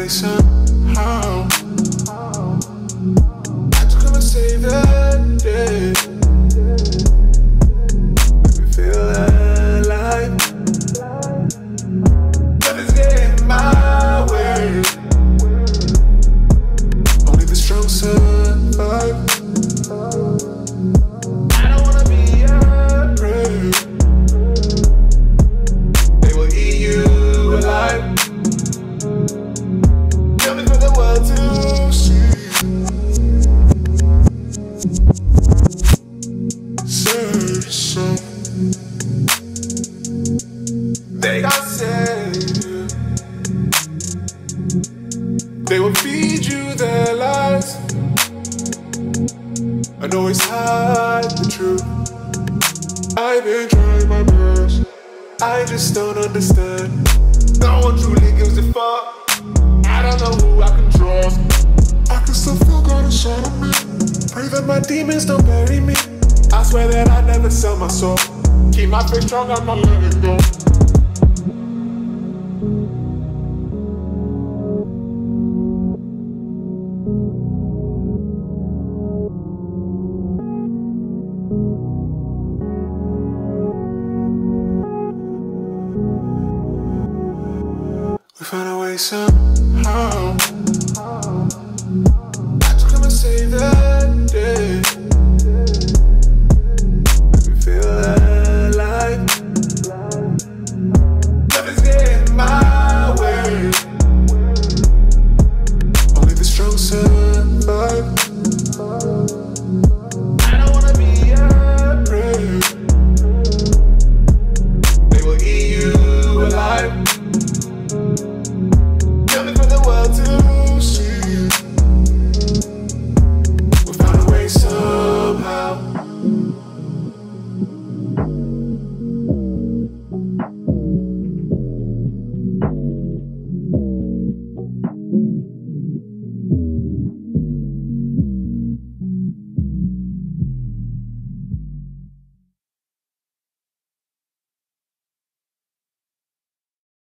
way somehow. I just gonna save that day. Make me feel alive. Nothing's getting my way. Only the strong survive. I don't wanna be a prey. They will eat you alive. Coming for the world to see. Say so. They got saved. They will feed you their lies and always hide the truth. I've been trying my best, I just don't understand. No one truly gives a fuck. I don't know who I can trust. I can still feel God inside of me. Pray that my demons don't bury me. I swear that I never sell my soul. Keep my faith strong, I'm not letting go. We found a way somehow.